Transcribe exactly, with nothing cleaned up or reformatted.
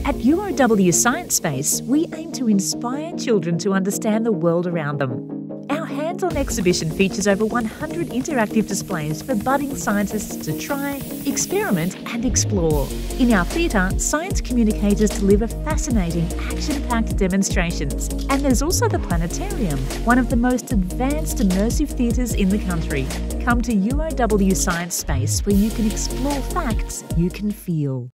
At U O W Science Space, we aim to inspire children to understand the world around them. Our hands-on exhibition features over one hundred interactive displays for budding scientists to try, experiment and explore. In our theatre, science communicators deliver fascinating, action-packed demonstrations. And there's also the planetarium, one of the most advanced immersive theatres in the country. Come to U O W Science Space where you can explore facts you can feel.